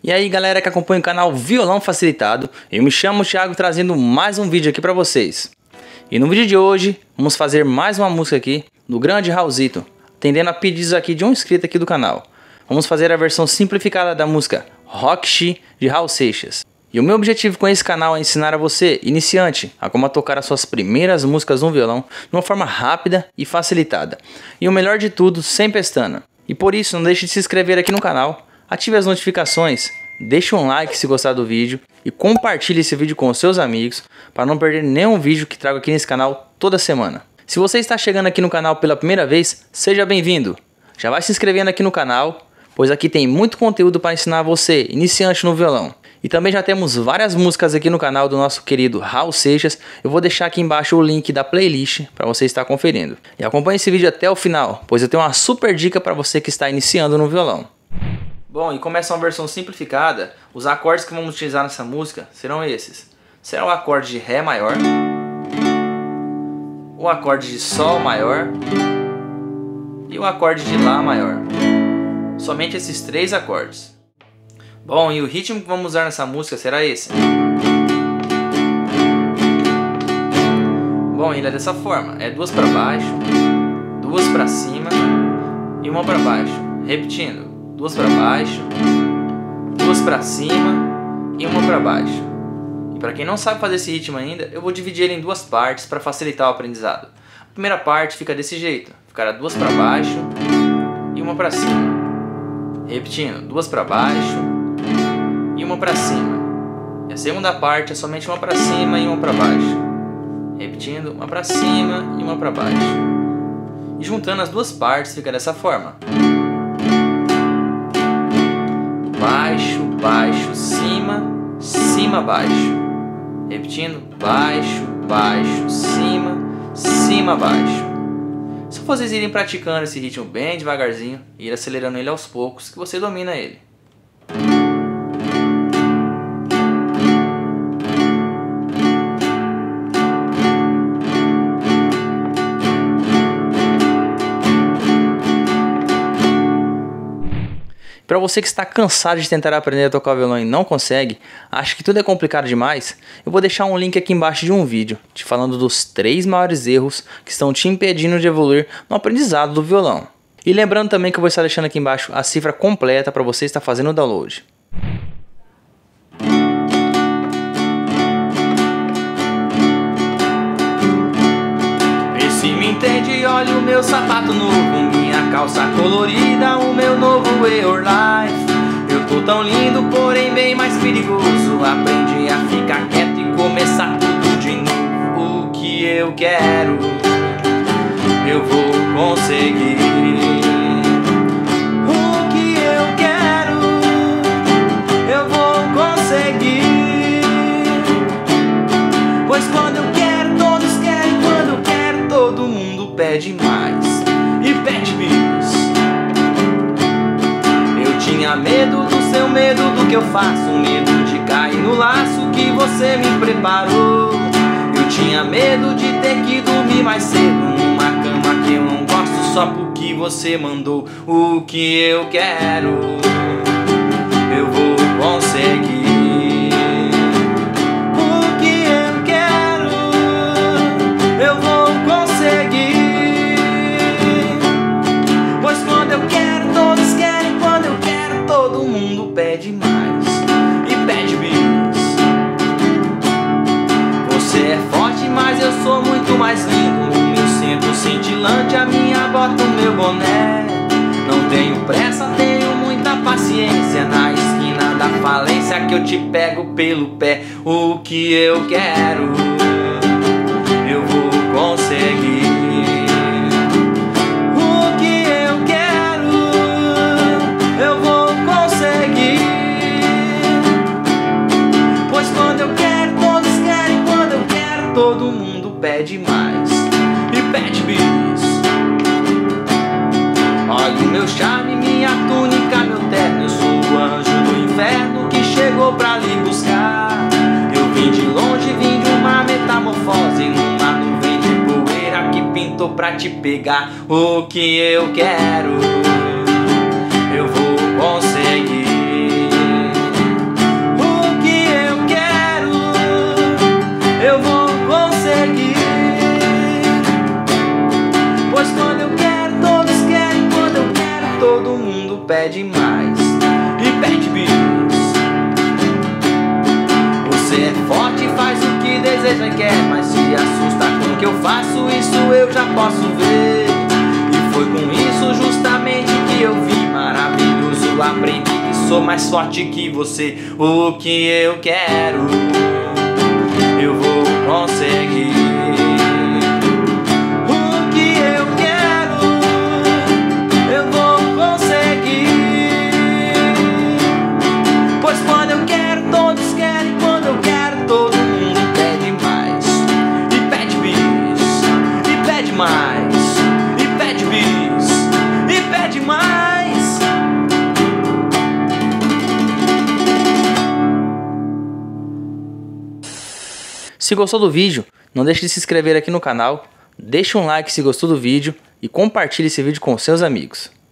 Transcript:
E aí galera que acompanha o canal Violão Facilitado, eu me chamo Thiago trazendo mais um vídeo aqui pra vocês. E no vídeo de hoje, vamos fazer mais uma música aqui do grande Raulzito, atendendo a pedidos aqui de um inscrito aqui do canal. Vamos fazer a versão simplificada da música Rock She de Raul Seixas. E o meu objetivo com esse canal é ensinar a você, iniciante, a como tocar as suas primeiras músicas no violão de uma forma rápida e facilitada. E o melhor de tudo, sem pestana. E por isso, não deixe de se inscrever aqui no canal, ative as notificações, deixe um like se gostar do vídeo e compartilhe esse vídeo com os seus amigos para não perder nenhum vídeo que trago aqui nesse canal toda semana. Se você está chegando aqui no canal pela primeira vez, seja bem-vindo. Já vai se inscrevendo aqui no canal, pois aqui tem muito conteúdo para ensinar você, iniciante no violão. E também já temos várias músicas aqui no canal do nosso querido Raul Seixas. Eu vou deixar aqui embaixo o link da playlist para você estar conferindo. E acompanhe esse vídeo até o final, pois eu tenho uma super dica para você que está iniciando no violão. Bom, e como essa é uma versão simplificada, os acordes que vamos utilizar nessa música serão esses. Será o acorde de Ré maior, o acorde de Sol maior e o acorde de Lá maior. Somente esses três acordes. Bom, e o ritmo que vamos usar nessa música será esse. Bom, ele é dessa forma, é duas para baixo, duas para cima e uma para baixo. Repetindo. Duas para baixo, duas para cima e uma para baixo. E para quem não sabe fazer esse ritmo ainda, eu vou dividir ele em duas partes para facilitar o aprendizado. A primeira parte fica desse jeito, ficará duas para baixo e uma para cima. Repetindo, duas para baixo e uma para cima. E a segunda parte é somente uma para cima e uma para baixo. Repetindo, uma para cima e uma para baixo. E juntando as duas partes fica dessa forma. Baixo, baixo, cima, cima, baixo. Repetindo, baixo, baixo, cima, cima, baixo. Só vocês irem praticando esse ritmo bem devagarzinho e ir acelerando ele aos poucos que você domina ele. Para você que está cansado de tentar aprender a tocar violão e não consegue, acha que tudo é complicado demais, eu vou deixar um link aqui embaixo de um vídeo te falando dos 3 maiores erros que estão te impedindo de evoluir no aprendizado do violão. E lembrando também que eu vou estar deixando aqui embaixo a cifra completa para você estar fazendo o download. Vê se me entende, olha o meu sapato novo, minha calça colorida, o meu novo Way or Life. Eu tô tão lindo, porém bem mais perigoso. Aprendi a ficar quieto e começar tudo de novo. O que eu quero, eu vou conseguir. O que eu quero, eu vou conseguir. Pois quando eu quero, todos querem. Quando eu quero, todo mundo pede mais. E pede bis. Eu tinha medo do seu medo do que eu faço, medo de cair no laço que você me preparou. Eu tinha medo de ter que dormir mais cedo numa cama que eu não gosto só porque você mandou. O que eu quero, eu vou conseguir. O que eu quero, eu vou conseguir. Pois quando eu quero, todos querem. Quando eu quero, todo mundo pede mais. E pede bis. Você é forte, mas eu sou muito mais lindo. O meu centro cintilante, a minha bota, o meu boné. Não tenho pressa, tenho muita paciência. Na esquina da falência que eu te pego pelo pé. O que eu quero, eu vou conseguir. Todo mundo pede mais e pede bis. Olha o meu charme, minha túnica, meu terno. Eu sou o anjo do inferno que chegou pra lhe buscar. Eu vim de longe, vim de uma metamorfose, numa nuvem de poeira que pintou pra te pegar. O que eu quero, eu vou conseguir. posso ver. E foi com isso justamente que eu vi maravilhoso. Aprendi que sou mais forte que você. O que eu quero, eu vou conseguir. O que eu quero, eu vou conseguir. Pois quando eu quero, todos querem. Quando eu quero, todo mundo pede mais. E pede bis, e pede mais. E pede bis, e pede mais. Se gostou do vídeo, não deixe de se inscrever aqui no canal, deixe um like se gostou do vídeo e compartilhe esse vídeo com seus amigos.